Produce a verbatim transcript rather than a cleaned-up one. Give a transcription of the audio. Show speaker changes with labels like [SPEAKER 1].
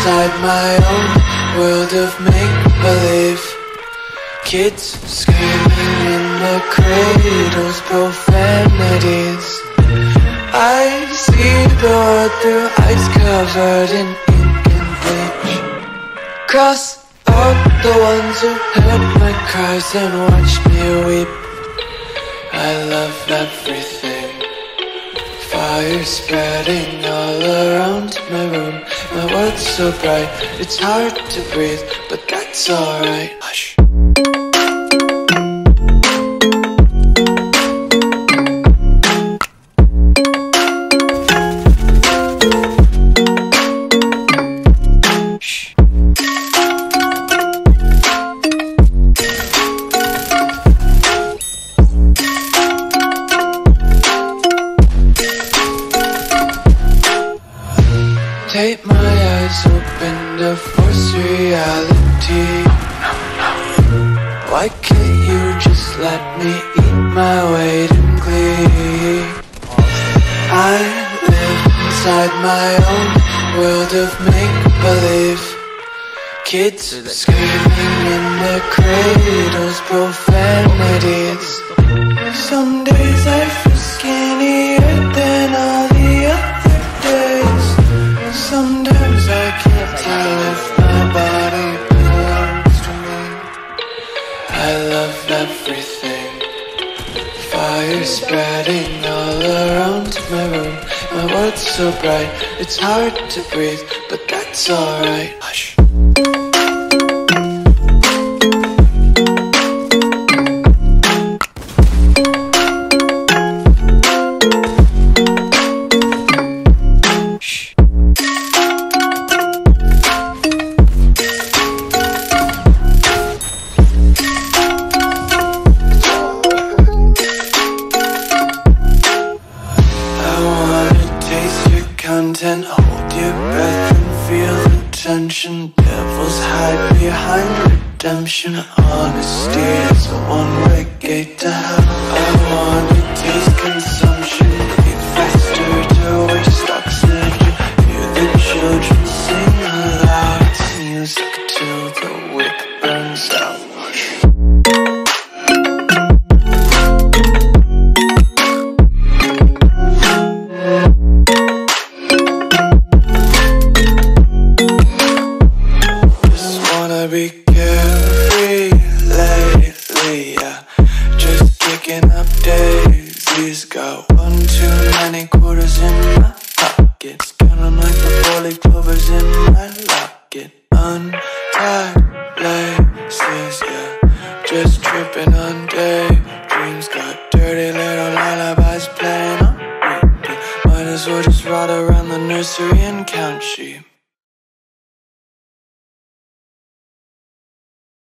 [SPEAKER 1] inside my own world of make-believe. Kids screaming in the cradles, profanities. I see the world through ice covered in ink and bleach. Cross out the ones who heard my cries and watched me weep. I love everything. Fire spreading all around my room. My world's so bright, it's hard to breathe, but that's alright. Hush. Take my eyes open to force reality. Why can't you just let me eat my weight in glee? I live inside my own world of make-believe. Kids screaming in their cradles, profanities. Some days I feel skinnier than all the other days. Sometimes I can't tell if my body belongs to me. I love everything. Fire spreading all around my room. My world's so bright, it's hard to breathe, but that's alright. Hush. Content, hold your breath and feel the tension. Devils hide behind redemption. Honesty is a one-way gate to hell. I wanna taste consumption, breathe faster to waste oxygen. Hear the children sing aloud. It's music till the wick burns out. Be carefree lately, yeah. Just kicking up daisies. Got one too many quarters in my pockets. Counting like the four-leaf clovers in my locket. Untied laces, yeah. Just tripping on daydreams. Got dirty little lullabies playing on repeat. Might as well just ride around the nursery and count sheep.